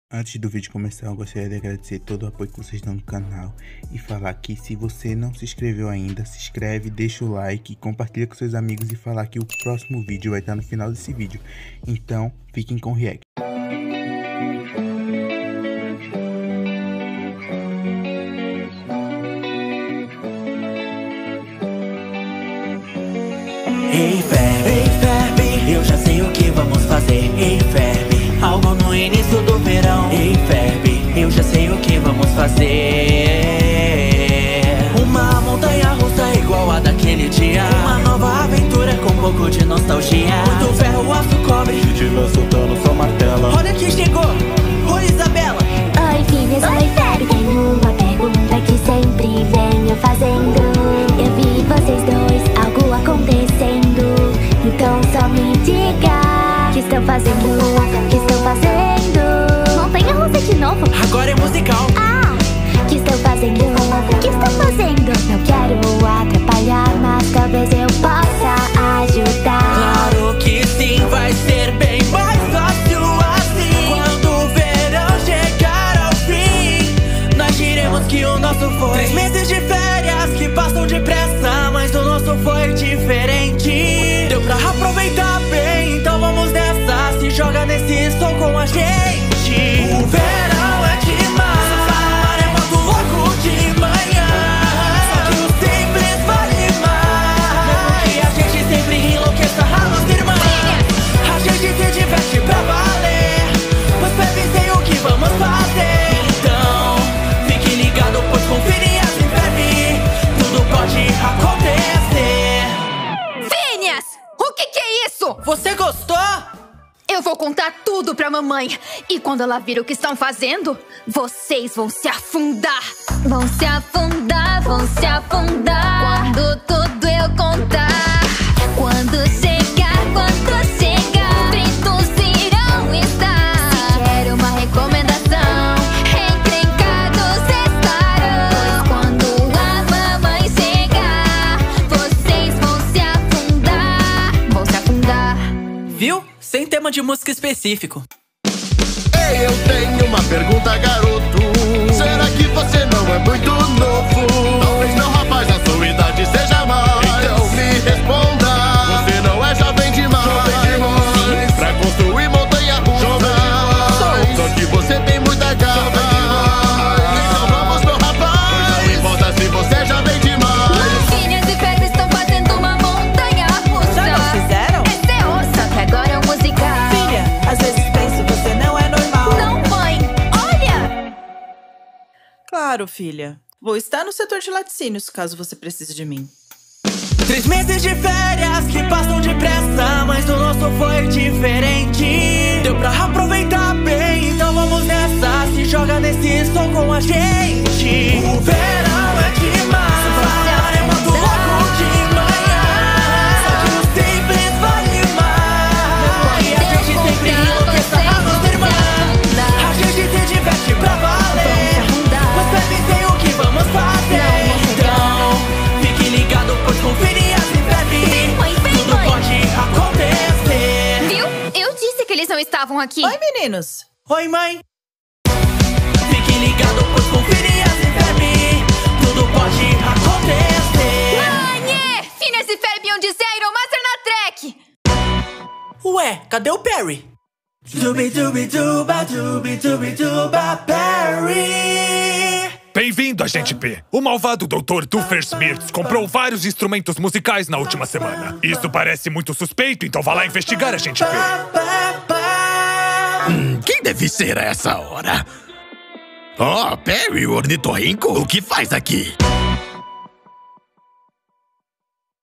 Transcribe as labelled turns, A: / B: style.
A: Antes do vídeo começar, eu gostaria de agradecer todo o apoio que vocês dão no canal e falar que se você não se inscreveu ainda, se inscreve, deixa o like, compartilha com seus amigos e falar que o próximo vídeo vai estar no final desse vídeo. Então, fiquem com o react.
B: Ei Ferb, eu já sei o que vamos fazer. Ei Ferb, algo no início do verão. Ei Ferb, eu já sei o que vamos fazer. Uma montanha russa igual a daquele dia. Uma nova aventura com um pouco de nostalgia. Muito ferro, aço, cobre, de lã soltando sua martela. Olha quem chegou, oi Isabela.
C: Oi filhas, oi Ferb. Tenho uma pergunta que sempre venho fazendo. Eu vi vocês dois, algo acontecendo. Então só me diga, que estão fazendo? Que estão fazendo? Montanha russa de novo?
B: Agora é musical.
C: Que estão fazendo? Que estão fazendo? Não quero atrapalhar, mas talvez eu possa ajudar.
B: Claro que sim, vai ser bem mais fácil assim. Quando o verão chegar ao fim, nós diremos que o nosso foi 3 meses de férias que passam depressa, mas o nosso foi diferente. Deu pra aproveitar bem, então vamos nessa. Se joga nesse som com a gente. O verão é demais, maremoto louco de manhã. Só que o simples vale mais. E a gente sempre enlouqueça a nossa irmã. A gente se diverte pra valer, pois pensei o que vamos fazer. Então, fique ligado, pois confere as Ferb, tudo pode acontecer.
D: Phineas! O que é isso?
B: Você gostou?
D: Eu vou contar tudo pra mamãe. E quando ela vir o que estão fazendo, vocês vão se afundar. Vão se afundar, vão se afundar. Quando tudo eu contar. Quando chegar, fritos irão estar. Se quer uma recomendação, encrencados estarão. Pois quando a mamãe chegar, vocês vão se afundar. Vão se afundar.
B: Viu? Sem tema de música específico.
E: Ei, eu tenho uma pergunta, garoto. Será que você não é muito novo? Talvez meu rapaz na sua idade seja mais. Então me responda, você não é jovem demais, pra construir montanha russa. Só que você tem muita garra. Então vamos, meu rapaz, não importa se você é jovem demais.
D: Phineas e Ferb estão fazendo uma montanha russa.
B: Já não fizeram?
D: Esse é osso, que agora é um musical.
B: Filha, às vezes penso você não é normal.
D: Não, mãe, olha!
F: Claro, filha. Vou estar no setor de laticínios, caso você precise de mim.
B: 3 meses de férias que passam depressa, mas o nosso foi diferente. Deu pra aproveitar bem, então vamos nessa. Se joga nesse som com a gente. O verão é demais, maremoto louco de manhã. Só que o simples vale mais. E a gente sempre enlouqueça a nossa irmã. A gente se diverte pra valer, pois pensei o que vamos fazer. Então, fique ligado, pois confere as Ferb, tudo pode acontecer.
D: Viu? Eu disse que eles não estavam aqui.
F: Oi, meninos!
B: Oi, mãe. Fique ligado, pois confere as Ferb, tudo pode acontecer.
D: Mãe! Phineas e Ferb iam dizer Iron Master na track.
B: Ué, cadê o Perry? Dubi-dubi-duba, Perry.
G: Bem-vindo, Agente P. O malvado Dr. Doofenshmirtz comprou vários instrumentos musicais na última semana. Isso parece muito suspeito, então vá lá investigar, Agente P.
H: Quem deve ser a essa hora? Oh, Perry, o ornitorrinco? O que faz aqui?